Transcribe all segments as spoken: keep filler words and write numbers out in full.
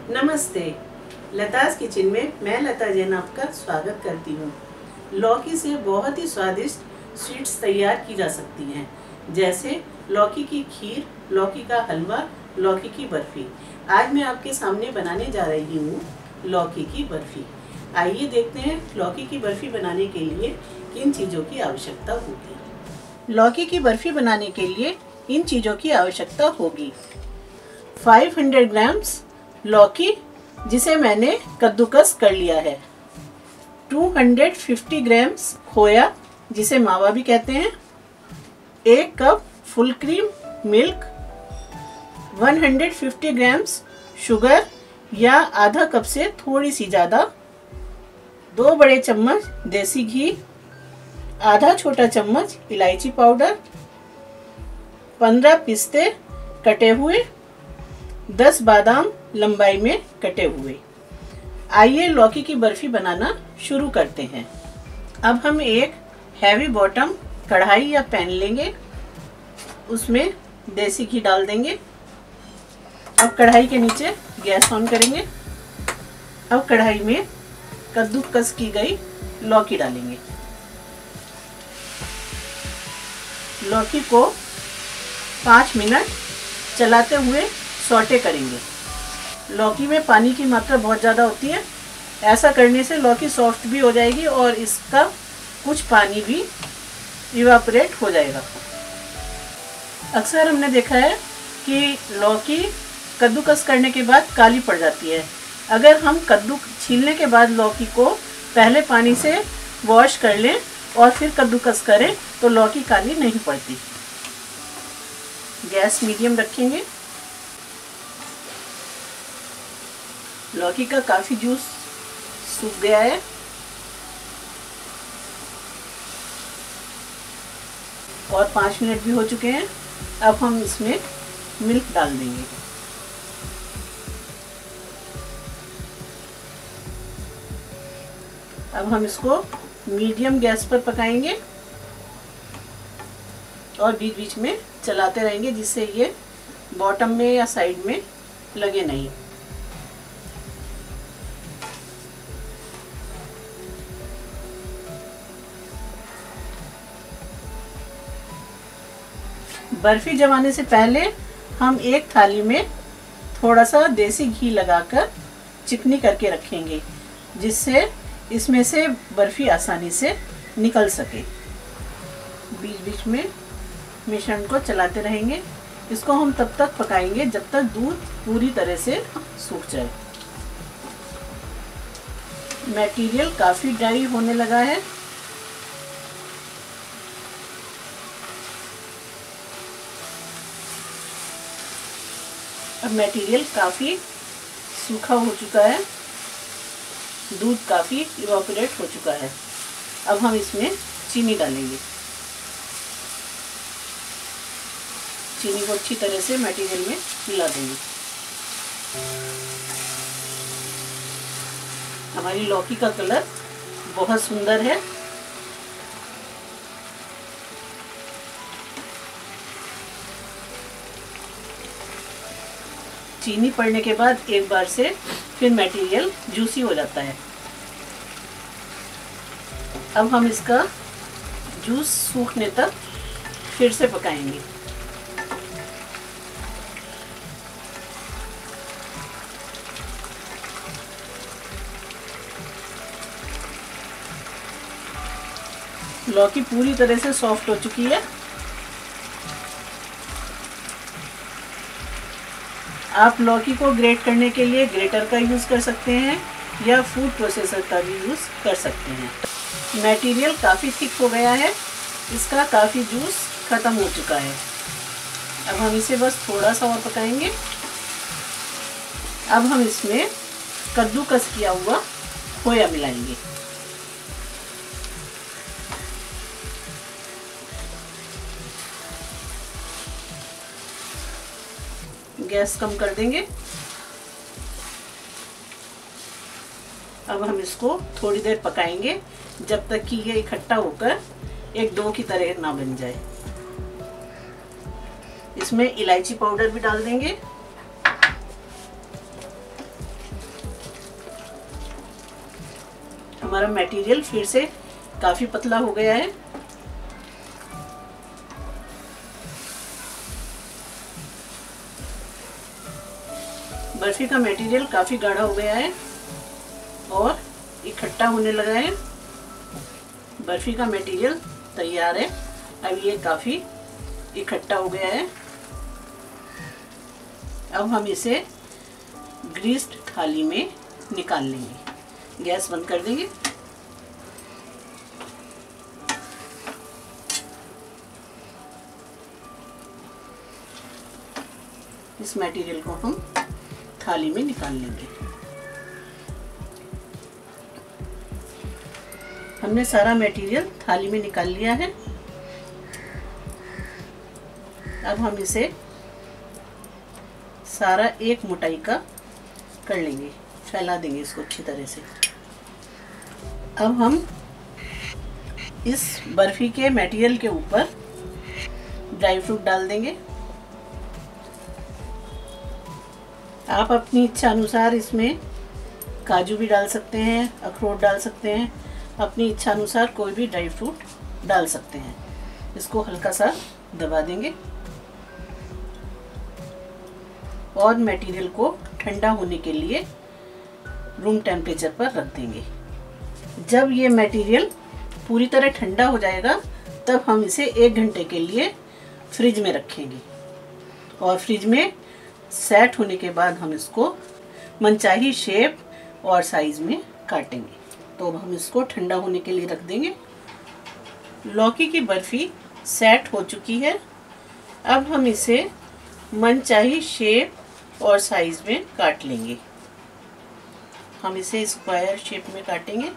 नमस्ते, लतास किचन में मैं लता जैन आपका स्वागत करती हूँ। लौकी से बहुत ही स्वादिष्ट स्वीट्स तैयार की जा सकती हैं, जैसे लौकी की खीर, लौकी का हलवा, लौकी की बर्फ़ी। आज मैं आपके सामने बनाने जा रही हूँ लौकी की बर्फ़ी। आइए देखते हैं लौकी की बर्फ़ी बनाने के लिए किन चीज़ों की आवश्यकता होगी। लौकी की बर्फ़ी बनाने के लिए इन चीज़ों की आवश्यकता होगी। पाँच सौ ग्राम्स लौकी जिसे मैंने कद्दूकस कर लिया है, दो सौ पचास ग्राम्स खोया जिसे मावा भी कहते हैं, एक कप फुल क्रीम मिल्क, एक सौ पचास ग्राम्स शुगर या आधा कप से थोड़ी सी ज़्यादा, दो बड़े चम्मच देसी घी, आधा छोटा चम्मच इलायची पाउडर, पंद्रह पिस्ते कटे हुए, दस बादाम लंबाई में कटे हुए। आइए लौकी की बर्फ़ी बनाना शुरू करते हैं। अब हम एक हैवी बॉटम कढ़ाई या पैन लेंगे, उसमें देसी घी डाल देंगे। अब कढ़ाई के नीचे गैस ऑन करेंगे। अब कढ़ाई में कद्दूकस की गई लौकी डालेंगे। लौकी को पाँच मिनट चलाते हुए सौटे करेंगे। लौकी में पानी की मात्रा बहुत ज़्यादा होती है, ऐसा करने से लौकी सॉफ्ट भी हो जाएगी और इसका कुछ पानी भी इवापोरेट हो जाएगा। अक्सर हमने देखा है कि लौकी कद्दूकस करने के बाद काली पड़ जाती है। अगर हम कद्दू छीलने के बाद लौकी को पहले पानी से वॉश कर लें और फिर कद्दूकस करें तो लौकी काली नहीं पड़ती। गैस मीडियम रखेंगे। लौकी का काफ़ी जूस सूख गया है। और पाँच मिनट भी हो चुके हैं। अब हम इसमें मिल्क डाल देंगे। अब हम इसको मीडियम गैस पर पकाएंगे और बीच बीच में चलाते रहेंगे, जिससे ये बॉटम में या साइड में लगे नहीं। बर्फ़ी जमाने से पहले हम एक थाली में थोड़ा सा देसी घी लगाकर चिकनी करके रखेंगे, जिससे इसमें से बर्फ़ी आसानी से निकल सके। बीच बीच में मिश्रण को चलाते रहेंगे। इसको हम तब तक पकाएंगे जब तक दूध पूरी तरह से सूख जाए। मटेरियल काफ़ी ड्राई होने लगा है। अब मटेरियल काफ़ी सूखा हो चुका है, दूध काफ़ी इवापोरेट हो चुका है। अब हम इसमें चीनी डालेंगे। चीनी को अच्छी तरह से मटेरियल में मिला देंगे। हमारी लौकी का कलर बहुत सुंदर है। चीनी पड़ने के बाद एक बार से फिर मटेरियल जूसी हो जाता है। अब हम इसका जूस सूखने तक फिर से पकाएंगे। लौकी पूरी तरह से सॉफ्ट हो चुकी है। आप लौकी को ग्रेट करने के लिए ग्रेटर का यूज़ कर सकते हैं या फूड प्रोसेसर का भी यूज़ कर सकते हैं। मटेरियल काफ़ी थिक हो गया है, इसका काफ़ी जूस ख़त्म हो चुका है। अब हम इसे बस थोड़ा सा और पकाएंगे। अब हम इसमें कद्दूकस किया हुआ खोया मिलाएंगे। गैस कम कर देंगे। अब हम इसको थोड़ी देर पकाएंगे जब तक कि ये इकट्ठा होकर एक डो की तरह ना बन जाए। इसमें इलायची पाउडर भी डाल देंगे। हमारा मटेरियल फिर से काफ़ी पतला हो गया है। बर्फी का मटेरियल काफ़ी गाढ़ा हो गया है और इकट्ठा होने लगा है। बर्फी का मटेरियल तैयार है। अब ये काफ़ी इकट्ठा हो गया है। अब हम इसे ग्रीस्ड थाली में निकाल लेंगे। गैस बंद कर देंगे। इस मटेरियल को हम थाली में निकाल लेंगे। हमने सारा मटेरियल थाली में निकाल लिया है। अब हम इसे सारा एक मोटाई का कर लेंगे, फैला देंगे इसको अच्छी तरह से। अब हम इस बर्फी के मटेरियल के ऊपर ड्राई फ्रूट डाल देंगे। आप अपनी इच्छा अनुसार इसमें काजू भी डाल सकते हैं, अखरोट डाल सकते हैं, अपनी इच्छा अनुसार कोई भी ड्राई फ्रूट डाल सकते हैं। इसको हल्का सा दबा देंगे और मटेरियल को ठंडा होने के लिए रूम टेम्परेचर पर रख देंगे। जब ये मटेरियल पूरी तरह ठंडा हो जाएगा तब हम इसे एक घंटे के लिए फ्रिज में रखेंगे और फ्रिज में सेट होने के बाद हम इसको मनचाही शेप और साइज में काटेंगे। तो अब हम इसको ठंडा होने के लिए रख देंगे। लौकी की बर्फी सेट हो चुकी है। अब हम इसे मनचाही शेप और साइज में काट लेंगे। हम इसे स्क्वायर शेप में काटेंगे।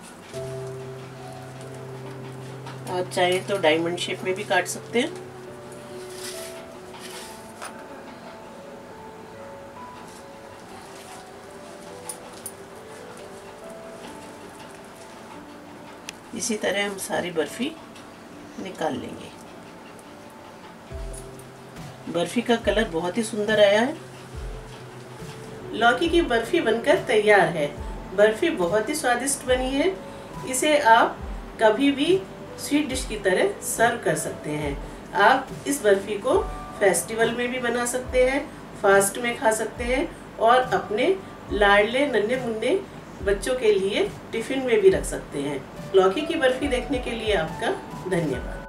आप चाहे तो डायमंड शेप में भी काट सकते हैं। इसी तरह हम सारी बर्फी निकाल लेंगे। बर्फी का कलर बहुत ही सुंदर आया है। लौकी की बर्फी बनकर तैयार है। बर्फी बहुत ही स्वादिष्ट बनी है। इसे आप कभी भी स्वीट डिश की तरह सर्व कर सकते हैं। आप इस बर्फी को फेस्टिवल में भी बना सकते हैं, फास्ट में खा सकते हैं और अपने लाडले नन्हे मुन्ने बच्चों के लिए टिफिन में भी रख सकते हैं। लौकी की बर्फी देखने के लिए आपका धन्यवाद।